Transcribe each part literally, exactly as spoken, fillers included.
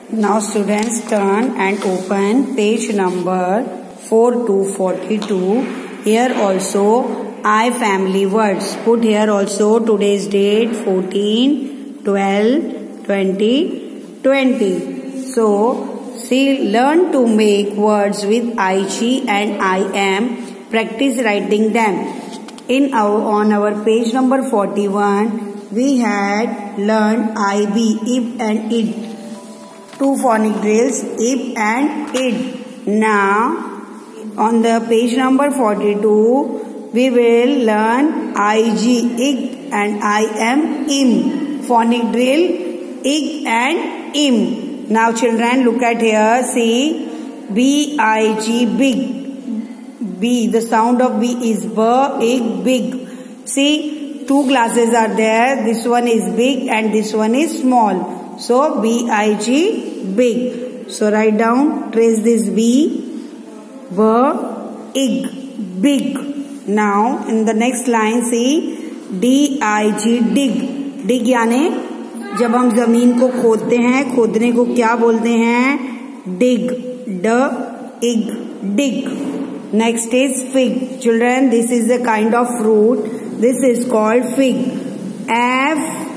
Now students turn and open page number four to forty-two. Here also I family words. Put here also today's date fourteen, twelve, twenty, twenty. So see, learn to make words with I G and I am. Practice writing them. In our on our page number forty-one, we had learned I, be, ib and id. Two phonic drills, ib and id. Now on the page number forty-two, we will learn I G, ig and I am, im. Phonic drill, ig and im. Now children, look at here. See, B I G, big. B, the sound of B is b, ig, big. See, two glasses are there. This one is big and this one is small. So B I G, big. So write down, trace this B, b, ig, big. Now in the next line see, D I G, dig. Dig यानी जब हम जमीन को खोदते हैं, खोदने को क्या बोलते हैं? Dig. D, ig, dig. Next is fig. Children, this is a kind of fruit. This is called fig. F,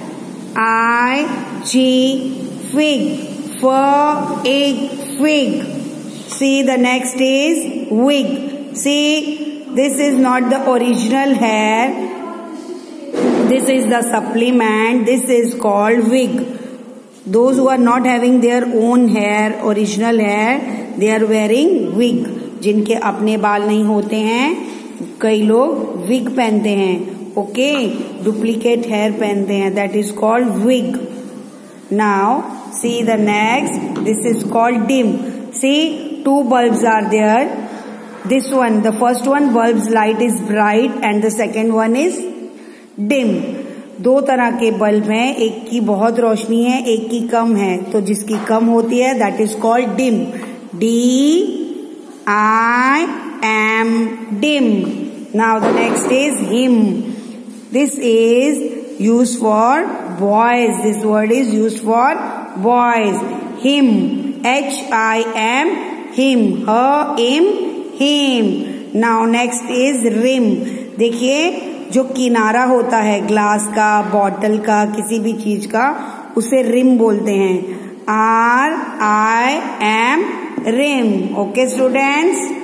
I, G, fig. F, ig, fig. See, the next is wig. See, this is not the original hair. This is the supplement. This is called wig. Those who are not having their own hair, original hair, they are wearing wig. जिनके अपने बाल नहीं होते हैं, कई लोग wig पहनते हैं. ओके, डुप्लीकेट हेयर पहनते हैं. That is called wig. Now see the next. This is called dim. See, two bulbs are there. This one, the first one bulbs light is bright and the second one is dim. दो तरह के bulb हैं, एक की बहुत रोशनी है, एक की कम है. तो जिसकी कम होती है that is called dim. D I am dim. Now the next is him. This is used for boys. This word is used for boys. Him. H I M. Him. Her, him, him. Now next is rim. देखिए, जो किनारा होता है glass का, bottle का, किसी भी चीज का, उसे रिम बोलते हैं. R I M rim. Okay students.